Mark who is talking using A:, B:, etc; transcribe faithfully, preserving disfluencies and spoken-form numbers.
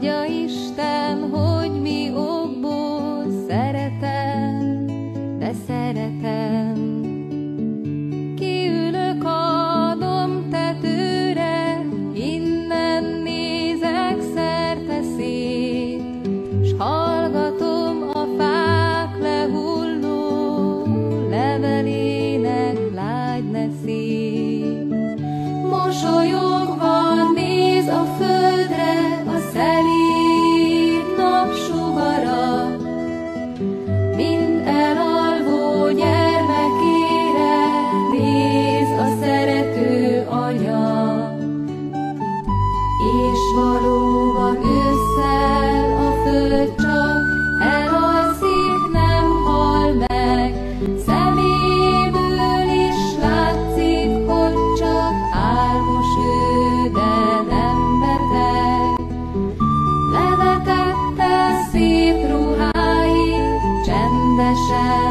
A: tudja Isten, hogy mi okból szeretem, de szeretem. Kiülök a dombtetőre, innen nézek szerteszét, s hallgatom a fák lehulló levelének lágy neszét. Mosolyogva néz a földre a szelíd napsugara, mind elalvó gyermekére néz a szerető anya. És valóban ősszel a föld csak elalszik, nem hal meg, szeméből is látszik, hogy csak álmos ő, de nem beteg. Levetette szép ruháit, csendesen